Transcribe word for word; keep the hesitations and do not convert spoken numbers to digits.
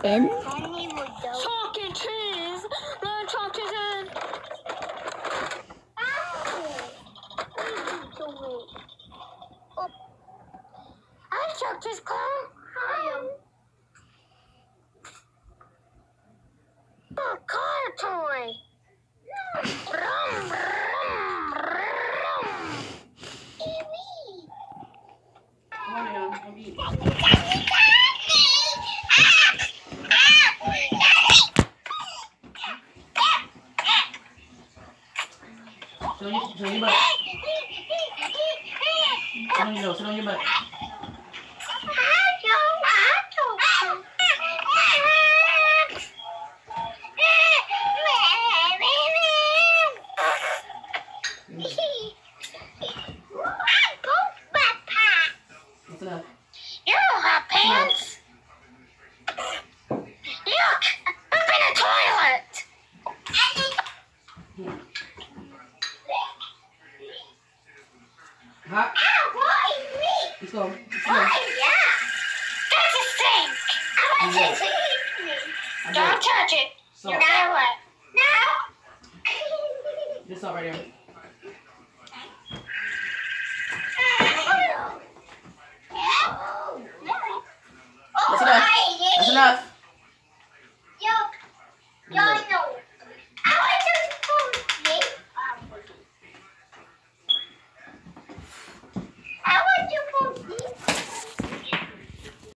him. Chalk and cheese! No chalk cheese in! I chalk cheese clown. Oh, car toy. Brum, brum, brum. Come on, Leon. Come eat. Sit on your, sit on your butt. Sit on your nose. Sit on your butt. What's enough? You don't have pants. Look, I'm in a toilet. Hot? Let's go. Let's go. Yeah. That's a stink. I want you to eat me. Don't touch it. Salt. Now what? Now? This salt right here.